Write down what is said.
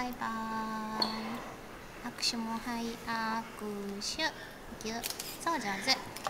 イバイ。握手もはい、握手。ぎゅ。そう、上手。